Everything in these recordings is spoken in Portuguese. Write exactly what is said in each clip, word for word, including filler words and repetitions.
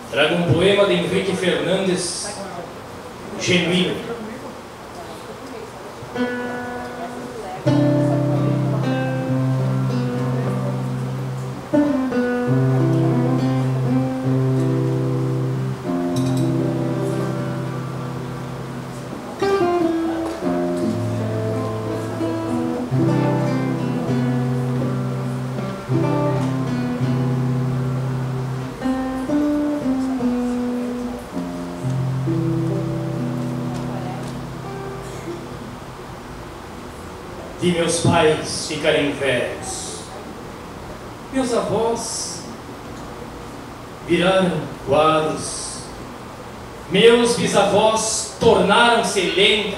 trago um poema de Henrique Fernandes, Genuíno. Vi meus pais ficarem velhos, meus avós viraram quadros, meus bisavós tornaram-se lenda,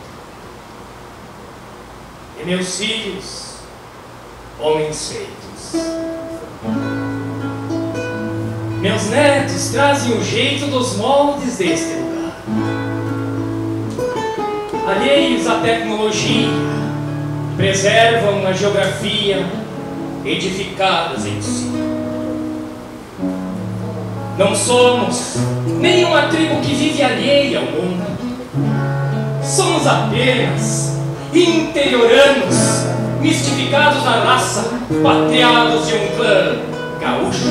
e meus filhos, homens feitos. Meus netos trazem o jeito dos moldes deste lugar, alheios à tecnologia, preservam a geografia edificadas em si. Não somos nenhuma tribo que vive alheia ao mundo. Somos apenas interioranos, mistificados na raça, pateados de um clã gaúcho.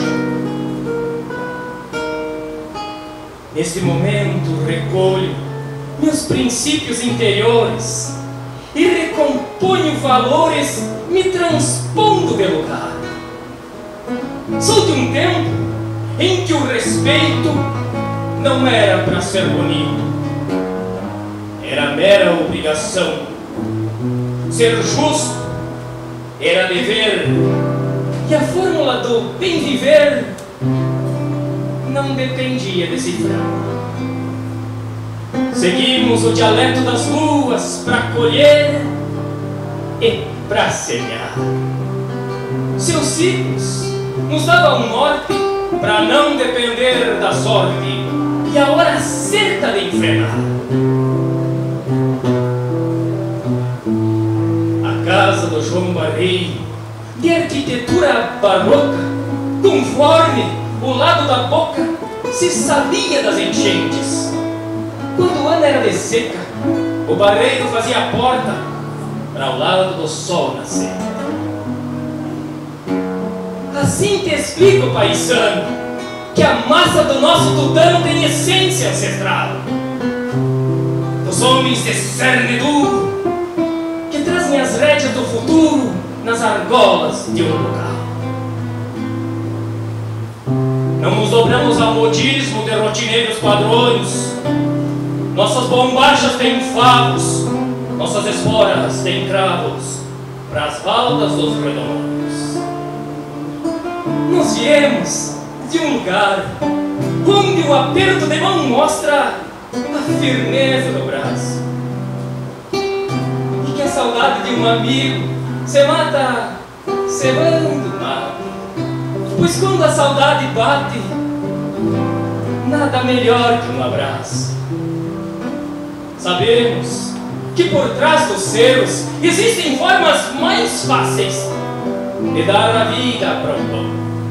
Neste momento recolho meus princípios interiores e recomponho valores me transpondo de lugar. Sou de um tempo em que o respeito não era para ser bonito, era mera obrigação. Ser justo era dever, e a fórmula do bem viver não dependia desse frango. Seguimos o dialeto das luas para colher e para semear. Seus ciclos nos davam um norte para não depender da sorte e a hora certa de enfrenar. A casa do João Barreiro, de arquitetura barroca, conforme o lado da boca se sabia das enchentes. Quando o ano era de seca, o barreiro fazia a porta para o lado do sol nascer. Assim te explico, paisano, que a massa do nosso tutano tem essência ancestral. Dos homens de cerne duro, que trazem as rédeas do futuro nas argolas de um lugar. Não nos dobramos ao modismo de rotineiros padrões. Nossas bombachas têm favos, nossas esporas têm cravos para as valdas dos redondos. Nos viemos de um lugar onde o aperto de mão mostra a firmeza do braço, e que a saudade de um amigo se mata cevando o mato, pois quando a saudade bate, nada melhor que um abraço. Sabemos que por trás dos seus existem formas mais fáceis de dar a vida para o pão.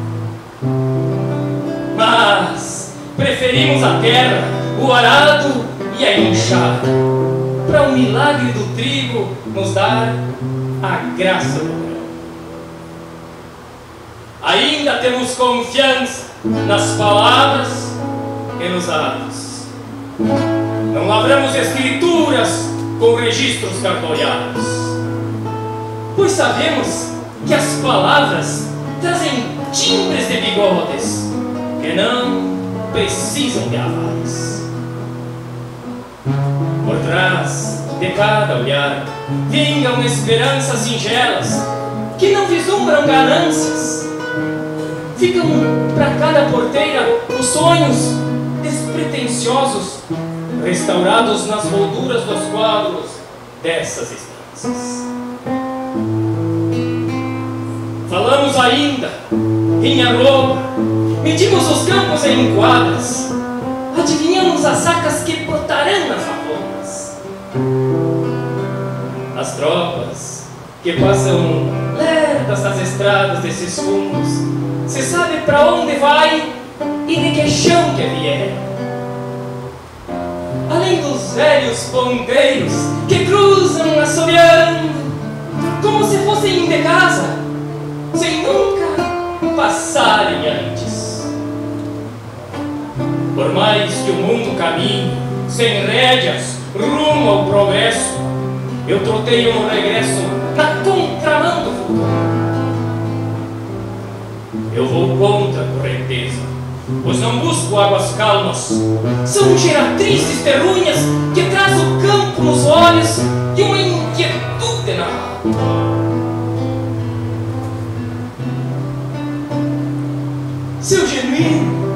Mas preferimos a terra, o arado e a enxada, para o milagre do trigo nos dar a graça do grão. Ainda temos confiança nas palavras e nos atos. Não lavramos escrituras com registros cartoreados, pois sabemos que as palavras trazem timbres de bigodes que não precisam de avais. Por trás de cada olhar vingam esperanças singelas que não vislumbram ganâncias. Ficam para cada porteira os sonhos despretensiosos, restaurados nas molduras dos quadros dessas estâncias. Falamos ainda em arroba, medimos os campos em quadras, adivinhamos as sacas que brotarão nas lavonas. As tropas que passam lerdas nas estradas desses fundos, se sabe para onde vai e de que chão que vier. Além dos velhos ponteiros que cruzam assobiando, como se fossem de casa, sem nunca passarem antes. Por mais que o mundo caminhe sem rédeas rumo ao progresso, eu troteio no regresso na contramão do futuro. Eu vou contra a correnteza, pois não busco águas calmas. São geratrizes terrunhas que traz o campo nos olhos e uma inquietude na alma. Seu genuíno,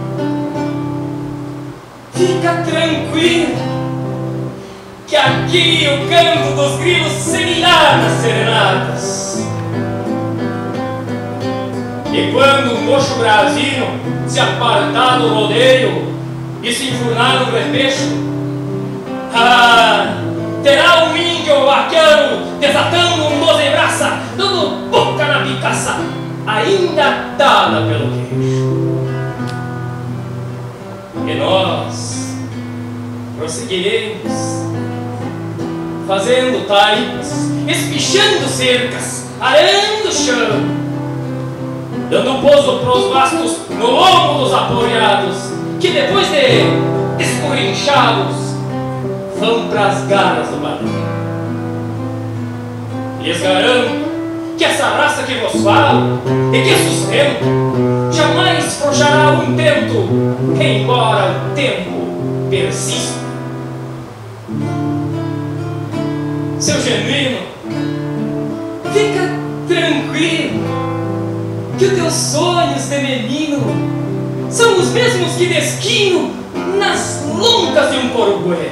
fica tranquilo, que aqui o canto dos grilos seguirá nas serenatas. E quando o mocho brasino se apartar do rodeio e se enfurnar no repecho, ah, terá um índio vaquiano desatando um doze braça, dando boca na picaça, ainda dada pelo queixo. E nós prosseguiremos, fazendo taipas, espichando cercas, arando o chão, dando pouso pros vastos no lombo dos apoiados, que depois de escorrinchados vão pras garras do barulho. Lhes garanto que essa raça que vos falo e que sustento jamais frouxará o intento, embora o tempo persista. Seu genuíno, fica tranquilo, que os teus sonhos de menino são os mesmos que desquino nas loncas de um porugué.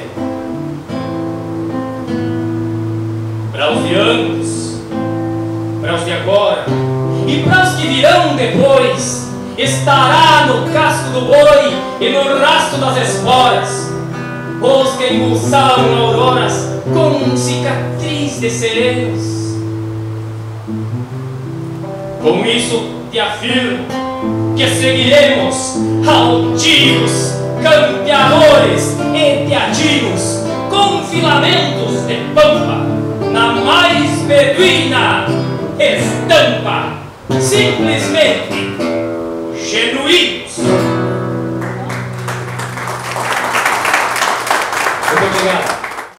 Para os de antes, para os de agora e para os que virão depois, estará no casco do boi e no rastro das esporas os que embolsaram auroras com cicatriz de serenos. Com isso te afirmo que seguiremos altivos, campeadores e teadinos, com filamentos de pampa, na mais beduína estampa, simplesmente genuíno.